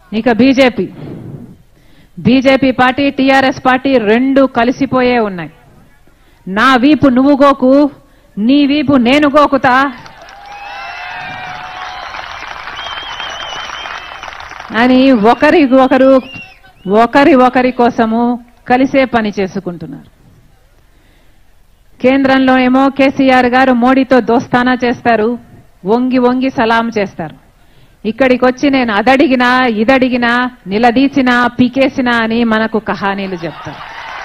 ఇక BJP party TRS party రెండు కలిసిపోయే ఉన్నాయి. నా వీపు నువ్వు గోకు, నీ వీపు నేను గోకుతా అని ఒకరి కోసము కలిసే పని చేసుకుంటున్నారు. కేంద్రంలో ఏమో కేసీఆర్ గారు మోడీతో దోస్తానా చేస్తారు, వంగి వంగి సలాం చేస్తారు. ఇక్కడికి వచ్చి నేను అదడిగినా ఇదడిగినా నిలదీసినా పీకేసినా అని మనకు కహానీలు చెప్తారు.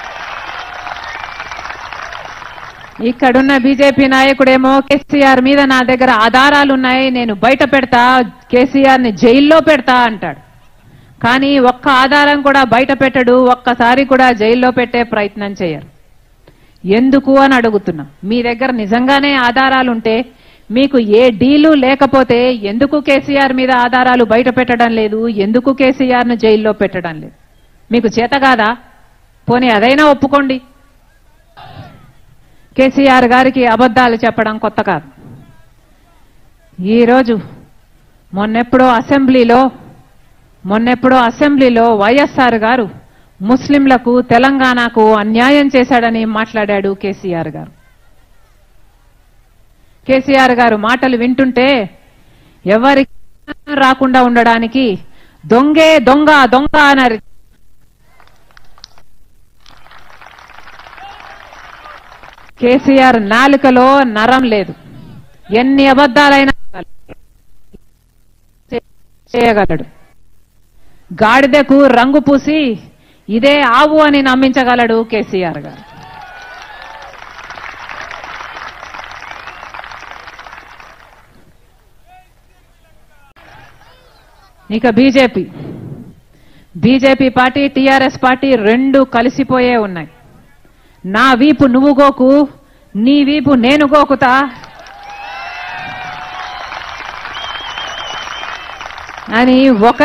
ఇక్కడున్న బీజేపీ నాయకుడేమో కేసీఆర్ మీద నా దగ్గర ఆధారాలున్నాయి, నేను బయట పెడతా, కేసీఆర్ని జైల్లో పెడతా అంటాడు. కానీ ఒక్క ఆధారం కూడా బయట పెట్టడు, ఒక్కసారి కూడా జైల్లో పెట్టే ప్రయత్నం చేయరు. ఎందుకు అని అడుగుతున్నా. మీ దగ్గర నిజంగానే ఆధారాలుంటే, మీకు ఏ డీలు లేకపోతే ఎందుకు కేసీఆర్ మీద ఆధారాలు బయట పెట్టడం లేదు, ఎందుకు కేసీఆర్ను జైల్లో పెట్టడం లేదు? మీకు చేత కాదా? పోనీ అదైనా ఒప్పుకోండి. కేసీఆర్ గారికి అబద్ధాలు చెప్పడం కొత్త కాదు. ఈరోజు మొన్నెప్పుడో అసెంబ్లీలో వైఎస్ఆర్ గారు ముస్లింలకు తెలంగాణకు అన్యాయం చేశాడని మాట్లాడాడు కేసీఆర్ గారు. కేసీఆర్ గారు మాటలు వింటుంటే ఎవరికి రాకుండా ఉండడానికి దొంగే దొంగ దొంగ అన్నారు. కేసీఆర్ నాలుకలో నరం లేదు, ఎన్ని అబద్ధాలైనా చేయగలడు. గాడిదకు రంగు పూసి ఇదే ఆవు అని నమ్మించగలడు కేసీఆర్ గారు. ఇక బీజేపీ పార్టీ టీఆర్ఎస్ పార్టీ రెండు కలిసిపోయే ఉన్నాయి. నా వీపు నువ్వు గోకు, నీ వీపు నేను గోకుతా అని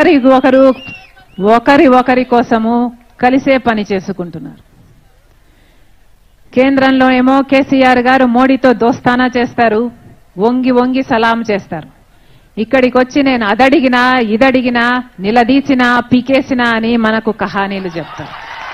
ఒకరి కోసము కలిసే పని చేసుకుంటున్నారు. కేంద్రంలో ఏమో కేసీఆర్ గారు మోడీతో దోస్తానా చేస్తారు, వంగి వంగి సలాం చేస్తారు. ఇక్కడికి వచ్చి నేను అదడిగినా ఇదడిగినా నిలదీసినా పీకేసినా అని మనకు కహానీలు చెప్తారు.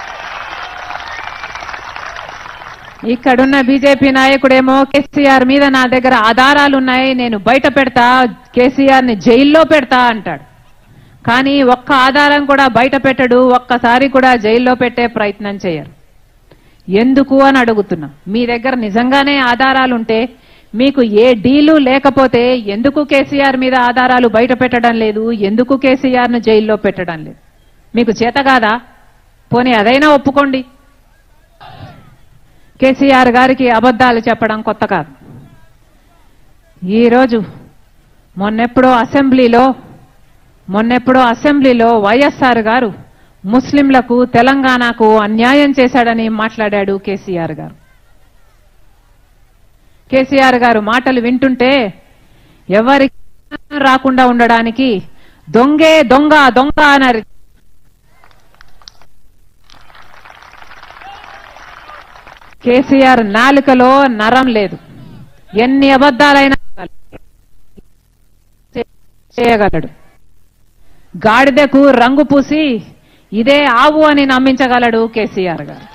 ఇక్కడున్న బీజేపీ నాయకుడేమో కేసీఆర్ మీద నా దగ్గర ఆధారాలున్నాయి, నేను బయట పెడతా, కేసీఆర్ని జైల్లో పెడతా అంటాడు. కానీ ఒక్క ఆధారం కూడా బయట పెట్టడు, ఒక్కసారి కూడా జైల్లో పెట్టే ప్రయత్నం చేయరు. ఎందుకు అని అడుగుతున్నా. మీ దగ్గర నిజంగానే ఆధారాలుంటే, మీకు ఏ డీలు లేకపోతే ఎందుకు కేసీఆర్ మీద ఆధారాలు బయట పెట్టడం లేదు, ఎందుకు కేసీఆర్ను జైల్లో పెట్టడం లేదు? మీకు చేత కాదా? పోనీ అదైనా ఒప్పుకోండి. కేసీఆర్ గారికి అబద్ధాలు చెప్పడం కొత్త కాదు. ఈరోజు మొన్నెప్పుడో అసెంబ్లీలో వైఎస్ఆర్ గారు ముస్లింలకు తెలంగాణకు అన్యాయం చేశాడని మాట్లాడాడు కేసీఆర్ గారు. కేసీఆర్ గారు మాటలు వింటుంటే ఎవరికి రాకుండా ఉండడానికి దొంగే దొంగ దొంగ అన్నారు. కేసీఆర్ నాలుకలో నరం లేదు, ఎన్ని అబద్ధాలైనా చేయగలడు. గాడిదకు రంగు పూసి ఇదే ఆవు అని నమ్మించగలడు కేసీఆర్ గారు.